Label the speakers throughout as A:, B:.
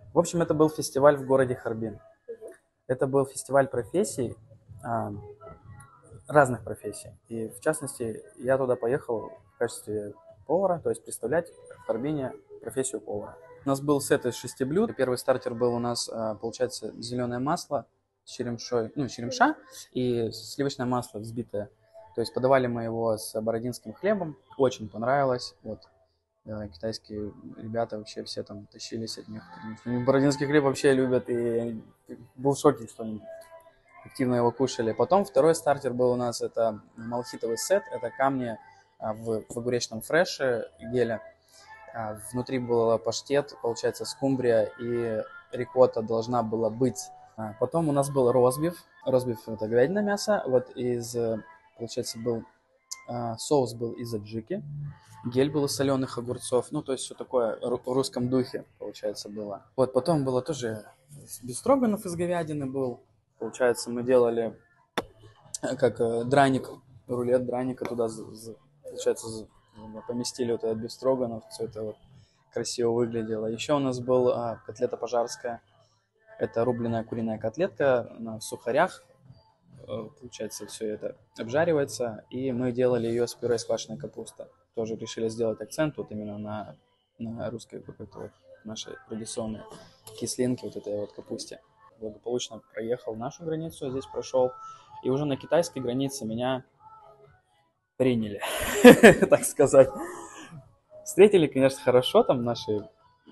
A: В общем, это был фестиваль в городе Харбин. Это был фестиваль профессий, а, разных профессий. И в частности, я туда поехал в качестве повара, то есть представлять в Харбине профессию повара. У нас был сет из 6 блюд. Первый стартер был у нас, получается, зеленое масло с черемшой, ну, черемша и сливочное масло взбитое. То есть подавали мы его с бородинским хлебом. Очень понравилось. Вот. Китайские ребята вообще все там тащились от них. Они бородинский хлеб вообще любят. И я был в шоке, что они активно его кушали. Потом второй стартер был у нас, это малахитовый сет. Это камни в огуречном фреше геля. Внутри был паштет, получается, скумбрия и рикотта должна была быть. Потом у нас был ростбиф. Ростбиф — это говядина мясо. Вот получается, соус был из аджики. Гель был из соленых огурцов. Ну, то есть все такое в русском духе, получается, было. Вот, потом было тоже бефстроганов из говядины был. Получается, мы делали как драник, рулет драника туда, получается, поместили вот этот бефстроганов, все это вот красиво выглядело. Еще у нас был котлета пожарская. Это рубленая куриная котлетка на сухарях. Получается, все это обжаривается. И мы делали ее с пюре из квашеной капусты. Тоже решили сделать акцент вот именно на русской какой-то вот нашей традиционной кислинке, вот этой вот капусте. Благополучно проехал нашу границу, здесь прошел. И уже на китайской границе меня приняли, так сказать. Встретили, конечно, хорошо там наши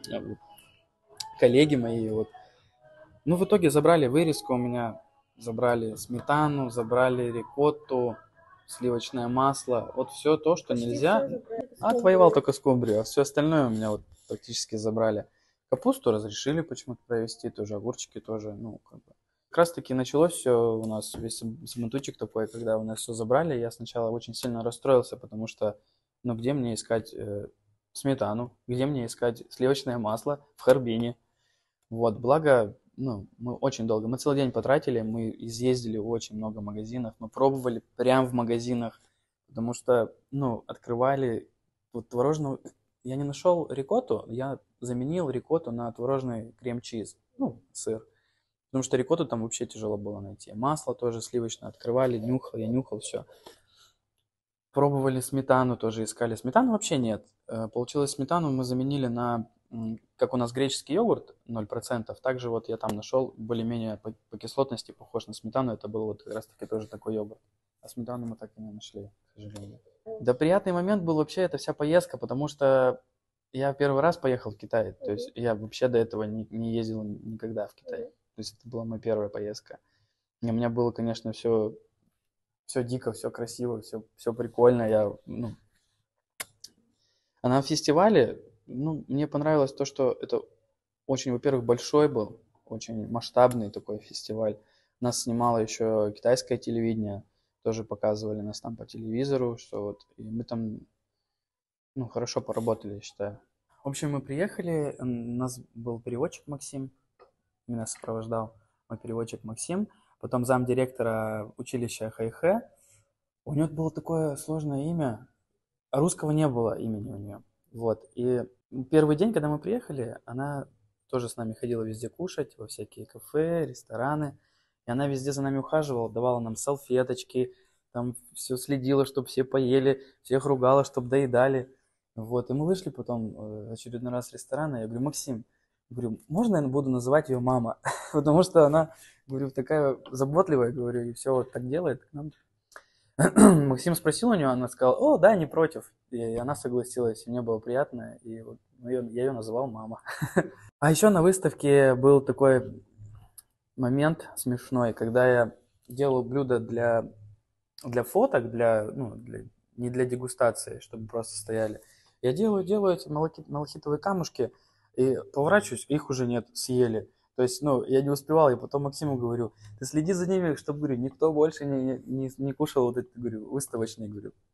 A: коллеги мои. Вот. Ну, в итоге забрали вырезку у меня, забрали сметану, забрали рикотту, сливочное масло. Вот все то, что нельзя. Отвоевал только скумбрию, а все остальное у меня вот практически забрали. Капусту разрешили почему-то провести, тоже огурчики тоже, ну, как раз таки началось все у нас, весь самотучик такой, когда у нас все забрали, я сначала очень сильно расстроился, потому что, ну, где мне искать сметану, где мне искать сливочное масло в Харбине. Вот, благо, ну, мы очень долго, мы целый день потратили, мы изъездили в очень много магазинов, мы пробовали прямо в магазинах, потому что, ну, открывали вот творожную, я не нашел рикотту, я заменил рикотту на творожный крем-чиз, ну, сыр, потому что рикотту там вообще тяжело было найти. Масло тоже сливочное открывали, нюхал, я нюхал все. Пробовали сметану тоже, искали. Сметаны вообще нет. Получилось, сметану мы заменили на, как у нас греческий йогурт 0%, также вот я там нашел более-менее по кислотности похож на сметану, это был вот как раз таки тоже такой йогурт. А сметану мы так и не нашли, к сожалению. Да, приятный момент был вообще эта вся поездка, потому что я первый раз поехал в Китай, то есть я вообще до этого не ездил никогда в Китай. То есть это была моя первая поездка. И у меня было, конечно, все дико, все красиво, все прикольно. А на фестивале, ну, мне понравилось то, что это очень, во-первых, большой был, очень масштабный такой фестиваль. Нас снимало еще китайское телевидение, тоже показывали нас там по телевизору, что вот, и мы там, ну, хорошо поработали, я считаю. В общем, мы приехали, у нас был переводчик Максим, меня сопровождал мой переводчик Максим, потом замдиректора училища Хэйхэ. У него было такое сложное имя, а русского не было имени у нее. Вот. И первый день, когда мы приехали, она тоже с нами ходила везде кушать, во всякие кафе, рестораны. И она везде за нами ухаживала, давала нам салфеточки, там все следила, чтобы все поели, всех ругала, чтобы доедали. Вот. И мы вышли потом очередной раз в ресторан, и я говорю: Максим, говорю, можно я буду называть ее мама? Потому что она, говорю, такая заботливая, говорю, и все вот так делает. Максим спросил у нее, она сказала: о, да, не против. И она согласилась, и мне было приятно, и вот я ее называл мама. А еще на выставке был такой момент смешной, когда я делал блюдо для фоток, не для дегустации, чтобы просто стояли. Я делаю эти малахитовые камушки, и поворачиваюсь, их уже нет, съели. То есть, ну, я не успевал, и потом Максиму говорю: ты следи за ними, чтобы, говорю, никто больше не кушал вот эти, говорю, выставочные, говорю,